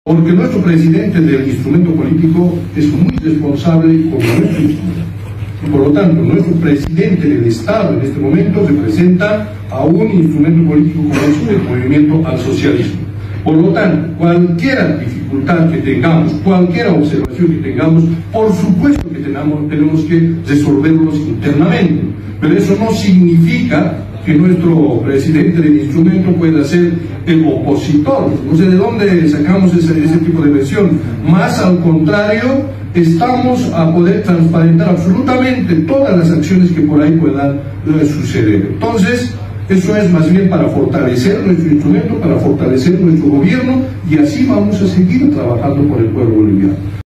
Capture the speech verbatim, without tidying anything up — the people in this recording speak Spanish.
Porque nuestro presidente del instrumento político es muy responsable con nuestro instrumento. Y por lo tanto, nuestro presidente del Estado en este momento representa a un instrumento político como es el movimiento al socialismo. Por lo tanto, cualquier dificultad que tengamos, cualquier observación que tengamos, por supuesto que tenemos, tenemos que resolverlos internamente. Pero eso no significa que nuestro presidente del instrumento pueda ser el opositor. No sé de dónde sacamos ese, ese tipo de versión. Más al contrario, estamos a poder transparentar absolutamente todas las acciones que por ahí puedan eh, suceder. Entonces, eso es más bien para fortalecer nuestro instrumento, para fortalecer nuestro gobierno, y así vamos a seguir trabajando por el pueblo boliviano.